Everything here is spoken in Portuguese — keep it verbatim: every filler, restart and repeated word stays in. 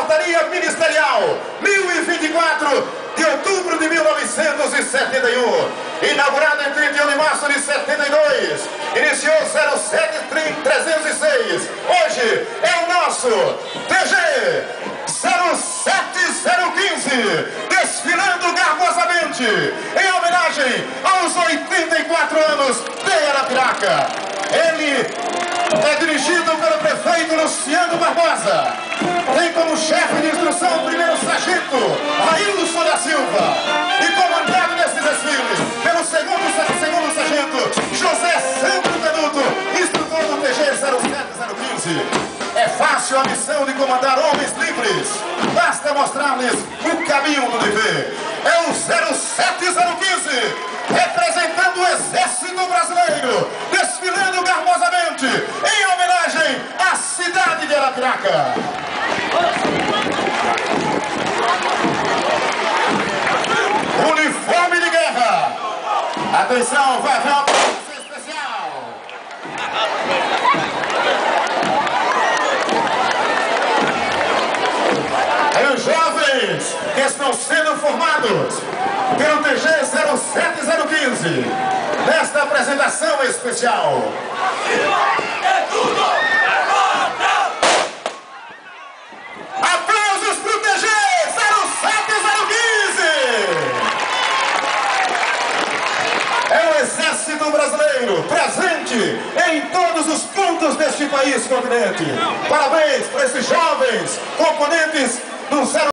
Portaria Ministerial, mil e vinte e quatro de outubro de mil novecentos e setenta e um, inaugurada em trinta e um de março de setenta e dois, iniciou zero sete trezentos e seis, hoje é o nosso T G zero sete zero quinze, desfilando garbosamente em homenagem aos oitenta e quatro anos de Arapiraca. Ele é dirigido pelo prefeito Luciano Barbosa. Tem como chefe de instrução o primeiro sargento Railson da Silva. E comandado nesse desfile pelo segundo, segundo sargento José Sandro Canuto, instrutor do T G zero sete zero quinze. É fácil a missão de comandar homens livres. Basta mostrar-lhes o caminho do dever. É o zero sete zero quinze, representando o Exército Brasileiro, desfilando garbosamente em homenagem à cidade de Arapiraca. Uniforme de guerra. Atenção, vai haver uma presença especial. E os jovens que estão sendo formados pelo T G zero sete zero quinze nesta apresentação especial. É tudo! Aplausos para o T G zero sete zero quinze! É o Exército Brasileiro presente em todos os pontos deste país continente. Parabéns para esses jovens componentes do zero